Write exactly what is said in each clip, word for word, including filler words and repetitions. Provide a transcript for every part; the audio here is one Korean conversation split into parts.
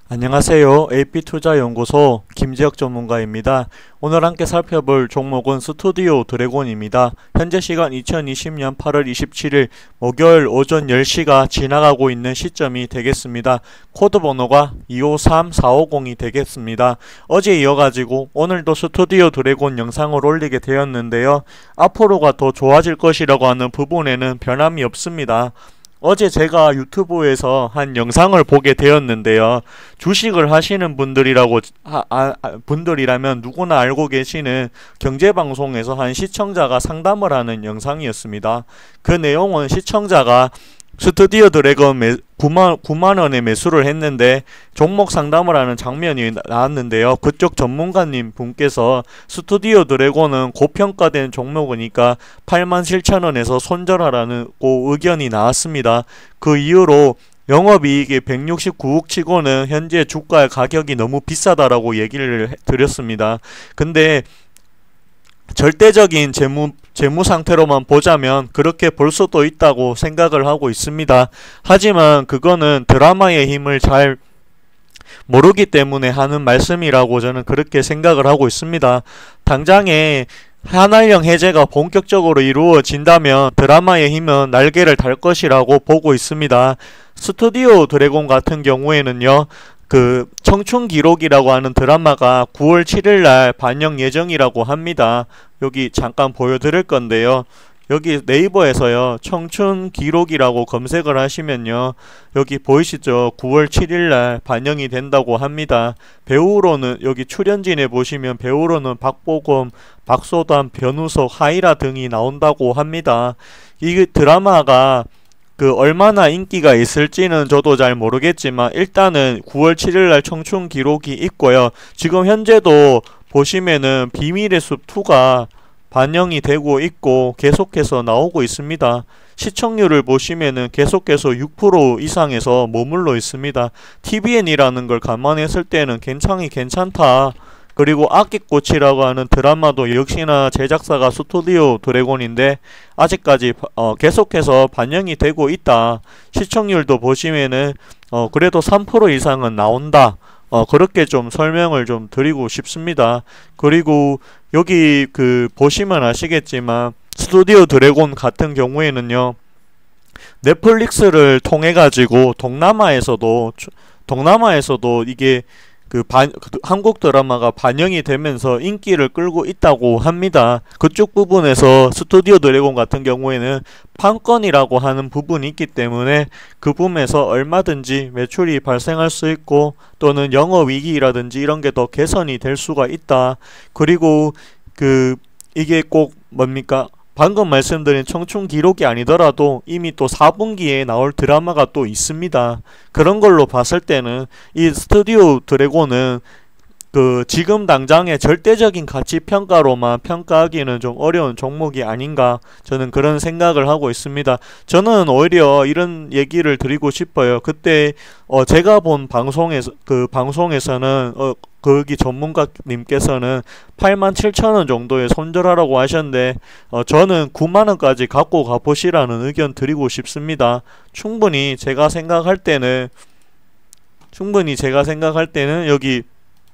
안녕하세요. 에이피투자연구소 김지혁 전문가입니다. 오늘 함께 살펴볼 종목은 스튜디오 드래곤입니다. 현재 시간 이천이십년 팔월 이십칠일 목요일 오전 열 시가 지나가고 있는 시점이 되겠습니다. 코드 번호가 이오삼사오공이 되겠습니다. 어제 이어가지고 오늘도 스튜디오 드래곤 영상을 올리게 되었는데요. 앞으로가 더 좋아질 것이라고 하는 부분에는 변함이 없습니다. 어제 제가 유튜브에서 한 영상을 보게 되었는데요. 주식을 하시는 분들이라고 아, 아, 분들이라면 누구나 알고 계시는 경제방송에서 한 시청자가 상담을 하는 영상이었습니다. 그 내용은 시청자가 스튜디오 드래곤 매, 구만, 구만원에 매수를 했는데 종목 상담을 하는 장면이 나왔는데요. 그쪽 전문가님 분께서 스튜디오 드래곤은 고평가된 종목이니까 팔만 칠천원에서 손절하라는 의견이 나왔습니다. 그 이후로 영업이익이 백육십구억 치고는 현재 주가의 가격이 너무 비싸다라고 얘기를 드렸습니다. 근데 절대적인 재무, 재무 상태로만 보자면 그렇게 볼 수도 있다고 생각을 하고 있습니다. 하지만 그거는 드라마의 힘을 잘 모르기 때문에 하는 말씀이라고 저는 그렇게 생각을 하고 있습니다. 당장에 한알령 해제가 본격적으로 이루어진다면 드라마의 힘은 날개를 달 것이라고 보고 있습니다. 스튜디오 드래곤 같은 경우에는요, 그 청춘기록이라고 하는 드라마가 구월 칠일날 반영 예정이라고 합니다. 여기 잠깐 보여드릴 건데요. 여기 네이버에서요, 청춘기록이라고 검색을 하시면요, 여기 보이시죠? 구월 칠일날 반영이 된다고 합니다. 배우로는 여기 출연진에 보시면 배우로는 박보검, 박소담, 변우석, 하이라 등이 나온다고 합니다. 이 드라마가 그 얼마나 인기가 있을지는 저도 잘 모르겠지만 일단은 구월 칠일날 청춘 기록이 있고요. 지금 현재도 보시면은 비밀의 숲이가 반영이 되고 있고 계속해서 나오고 있습니다. 시청률을 보시면은 계속해서 육 퍼센트 이상에서 머물러 있습니다. 티비엔이라는 걸 감안했을 때는 괜찮이 괜찮다. 그리고 악기꽃이라고 하는 드라마도 역시나 제작사가 스튜디오 드래곤인데 아직까지 어, 계속해서 반영이 되고 있다. 시청률도 보시면은 어, 그래도 삼 퍼센트 이상은 나온다. 어, 그렇게 좀 설명을 좀 드리고 싶습니다. 그리고 여기 그 보시면 아시겠지만 스튜디오 드래곤 같은 경우에는요, 넷플릭스를 통해 가지고 동남아에서도 동남아에서도 이게 그 반, 그 한국 드라마가 반영이 되면서 인기를 끌고 있다고 합니다. 그쪽 부분에서 스튜디오 드래곤 같은 경우에는 판권이라고 하는 부분이 있기 때문에 그 부분에서 얼마든지 매출이 발생할 수 있고 또는 영업이익이라든지 이런 게 더 개선이 될 수가 있다. 그리고 그 이게 꼭 뭡니까? 방금 말씀드린 청춘 기록이 아니더라도 이미 또 사분기에 나올 드라마가 또 있습니다. 그런 걸로 봤을 때는 이 스튜디오 드래곤은 그 지금 당장의 절대적인 가치 평가로만 평가하기는 좀 어려운 종목이 아닌가, 저는 그런 생각을 하고 있습니다. 저는 오히려 이런 얘기를 드리고 싶어요. 그때 어 제가 본 방송에서 그 방송에서는 어 거기 전문가님께서는 팔만 칠천원 정도에 손절하라고 하셨는데 어 저는 구만원까지 갖고 가보시라는 의견 드리고 싶습니다. 충분히 제가 생각할 때는 충분히 제가 생각할 때는 여기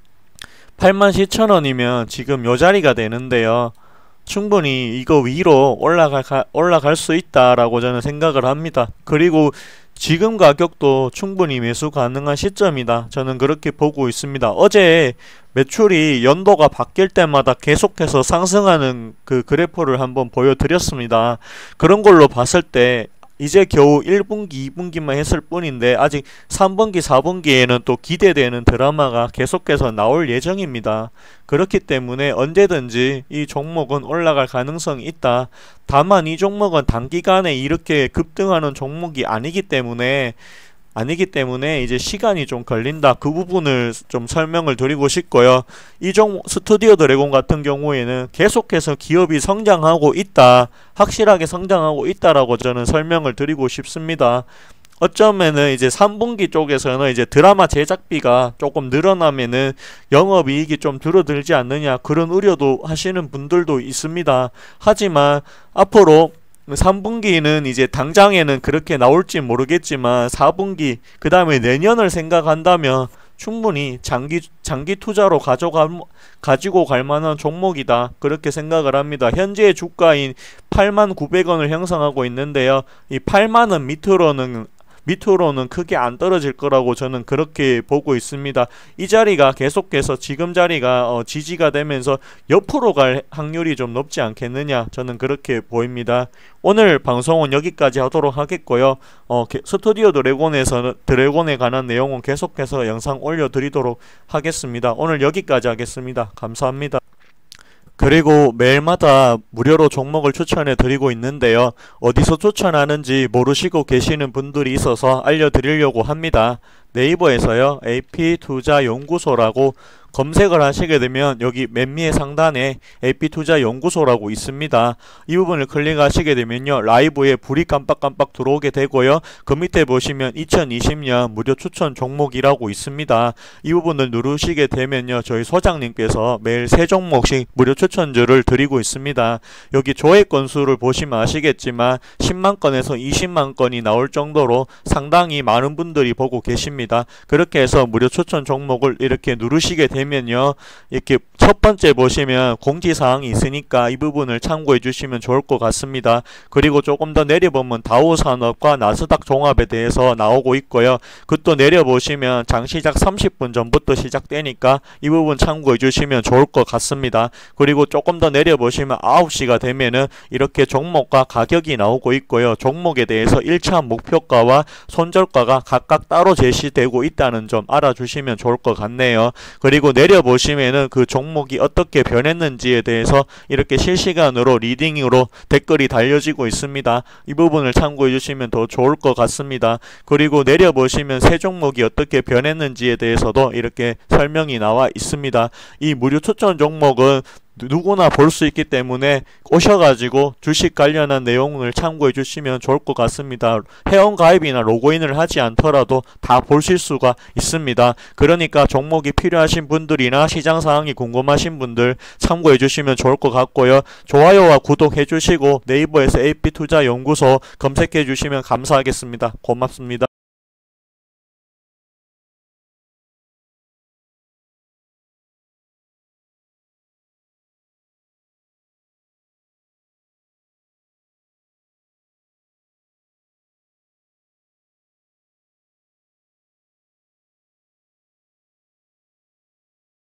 팔만 칠천원이면 지금 요 자리가 되는데요. 충분히 이거 위로 올라갈, 올라갈 수 있다라고 저는 생각을 합니다. 그리고 지금 가격도 충분히 매수 가능한 시점이다. 저는 그렇게 보고 있습니다. 어제 매출이 연도가 바뀔 때마다 계속해서 상승하는 그 그래프를 한번 보여드렸습니다. 그런 걸로 봤을 때 이제 겨우 일분기, 이분기만 했을 뿐인데 아직 삼분기, 사분기에는 또 기대되는 드라마가 계속해서 나올 예정입니다. 그렇기 때문에 언제든지 이 종목은 올라갈 가능성이 있다. 다만 이 종목은 단기간에 이렇게 급등하는 종목이 아니기 때문에 아니기 때문에 이제 시간이 좀 걸린다. 그 부분을 좀 설명을 드리고 싶고요. 이 종목 스튜디오 드래곤 같은 경우에는 계속해서 기업이 성장하고 있다. 확실하게 성장하고 있다라고 저는 설명을 드리고 싶습니다. 어쩌면은 이제 삼분기 쪽에서는 이제 드라마 제작비가 조금 늘어나면은 영업이익이 좀 줄어들지 않느냐, 그런 우려도 하시는 분들도 있습니다. 하지만 앞으로 삼분기는 이제 당장에는 그렇게 나올지 모르겠지만 사분기 그 다음에 내년을 생각한다면 충분히 장기 장기 투자로 가져가 가지고 갈 만한 종목이다, 그렇게 생각을 합니다. 현재 주가인 팔만 구백 원을 형성하고 있는데요. 이 팔만 원 밑으로는 밑으로는 크게 안 떨어질 거라고 저는 그렇게 보고 있습니다. 이 자리가 계속해서 지금 자리가 어, 지지가 되면서 옆으로 갈 확률이 좀 높지 않겠느냐, 저는 그렇게 보입니다. 오늘 방송은 여기까지 하도록 하겠고요. 어, 스튜디오 드래곤에서 드래곤에 관한 내용은 계속해서 영상 올려드리도록 하겠습니다. 오늘 여기까지 하겠습니다. 감사합니다. 그리고 매일마다 무료로 종목을 추천해 드리고 있는데요. 어디서 추천하는지 모르시고 계시는 분들이 있어서 알려드리려고 합니다. 네이버에서요, 에이피투자연구소라고 검색을 하시게 되면 여기 맨 위에 상단에 에이피투자연구소라고 있습니다. 이 부분을 클릭하시게 되면요, 라이브에 불이 깜빡깜빡 들어오게 되고요. 그 밑에 보시면 이천이십 년 무료 추천 종목이라고 있습니다. 이 부분을 누르시게 되면요, 저희 소장님께서 매일 세 종목씩 무료 추천주를 드리고 있습니다. 여기 조회 건수를 보시면 아시겠지만 십만 건에서 이십만 건이 나올 정도로 상당히 많은 분들이 보고 계십니다. 그렇게 해서 무료 추천 종목을 이렇게 누르시게 되면 되면요, 이렇게 첫 번째 보시면 공지사항이 있으니까 이 부분을 참고해 주시면 좋을 것 같습니다. 그리고 조금 더 내려보면 다우산업과 나스닥 종합에 대해서 나오고 있고요. 그것도 내려보시면 장시작 삼십 분 전부터 시작되니까 이 부분 참고해 주시면 좋을 것 같습니다. 그리고 조금 더 내려보시면 아홉 시가 되면은 이렇게 종목과 가격이 나오고 있고요. 종목에 대해서 일 차 목표가와 손절가가 각각 따로 제시되고 있다는 점 알아주시면 좋을 것 같네요. 그리고 내려보시면은 그 종목이 어떻게 변했는지에 대해서 이렇게 실시간으로 리딩으로 댓글이 달려지고 있습니다. 이 부분을 참고해 주시면 더 좋을 것 같습니다. 그리고 내려보시면 새 종목이 어떻게 변했는지에 대해서도 이렇게 설명이 나와 있습니다. 이 무료 추천 종목은 누구나 볼 수 있기 때문에 오셔가지고 주식 관련한 내용을 참고해 주시면 좋을 것 같습니다. 회원가입이나 로그인을 하지 않더라도 다 보실 수가 있습니다. 그러니까 종목이 필요하신 분들이나 시장 상황이 궁금하신 분들 참고해 주시면 좋을 것 같고요. 좋아요와 구독해 주시고 네이버에서 에이피투자연구소 검색해 주시면 감사하겠습니다. 고맙습니다.